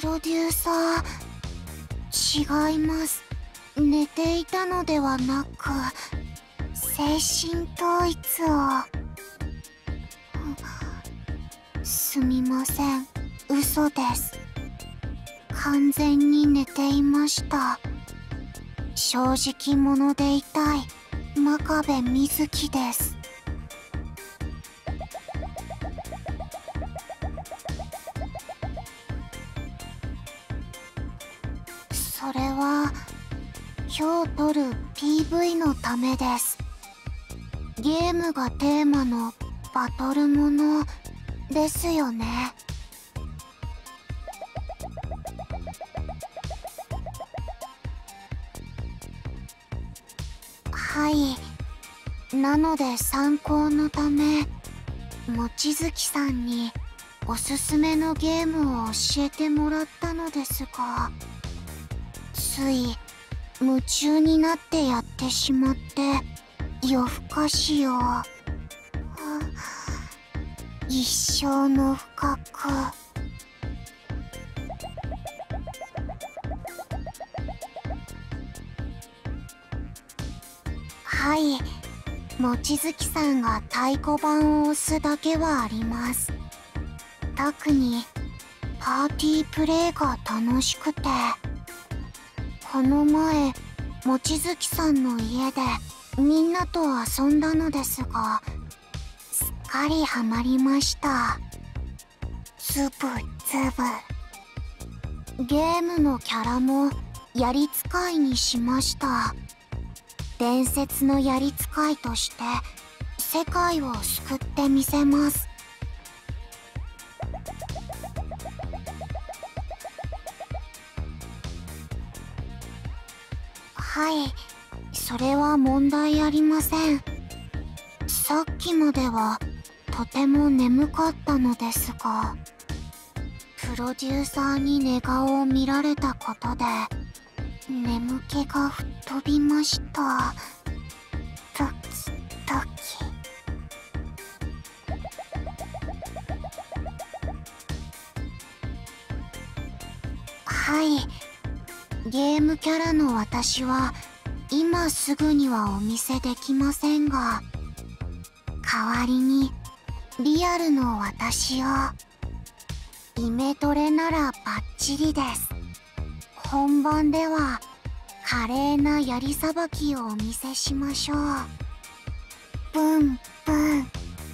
ロデューサー、違います。寝ていたのではなく精神統一を。すみません、嘘です。完全に寝ていました。正直者でいたい真壁美月です。それは今日撮る PV のためです。ゲームがテーマのバトルものですよね。はい。なので参考のため望月さんにおすすめのゲームを教えてもらったのですが、つい夢中になってやってしまって夜更かしを。一生の不覚。はい、望月さんが太鼓判を押すだけはあります。特にパーティープレイが楽しくて、この前望月さんの家でみんなと遊んだのですが、すっかりハマりました。ズブズブ。ゲームのキャラもやり使いにしました。伝説のやり使いとして世界を救ってみせます。はい、それは問題ありません。さっきまではとても眠かったのですが、プロデューサーに寝顔を見られたことで眠気が吹っ飛びました。ドキドキ。はい、ゲームキャラの私は今すぐにはお見せできませんが、代わりにリアルの私を。イメトレならバッチリです。本番では華麗な槍さばきをお見せしましょう。ブンブン。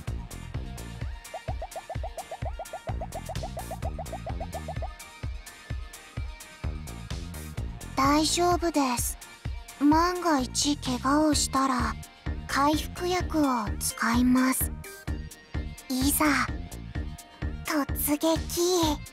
大丈夫です。万が一怪我をしたら回復薬を使います。いざ突撃。